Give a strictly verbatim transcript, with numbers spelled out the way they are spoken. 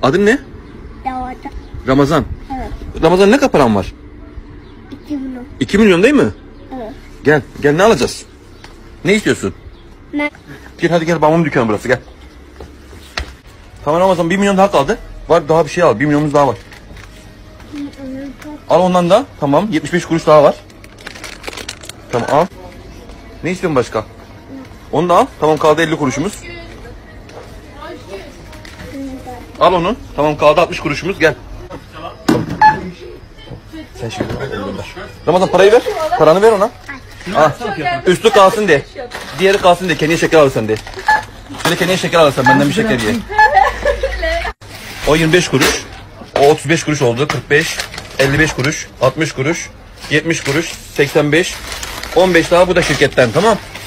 Adın ne? Ramazan. Ramazan. Evet. Ramazan ne kadar paran var? İki milyon. iki milyon değil mi? Evet. Gel. Gel ne alacağız? Ne istiyorsun? Ne? Gel hadi gel, babamın dükkanı burası, gel. Tamam Ramazan, bir milyon daha kaldı. Var daha bir şey al. Bir milyonumuz daha var. Al ondan da. Tamam. yetmiş beş kuruş daha var. Tamam al. Ne istiyorsun başka? Onu da al. Tamam, kaldı elli kuruşumuz. Al onu. Tamam, kaldı altmış kuruşumuz. Gel. Sen şimdi al, gönder. Ramazan parayı ver. Paranı ver ona. Al. Üstü kalsın de. Diğeri kalsın de. Kendine şeker alırsan de. Şöyle kendine şeker alırsan benden bir şeker ye. O yirmi beş kuruş. O otuz beş kuruş oldu. kırk beş. elli beş kuruş. altmış kuruş. yetmiş kuruş. seksen beş. on beş daha bu da şirketten, tamam.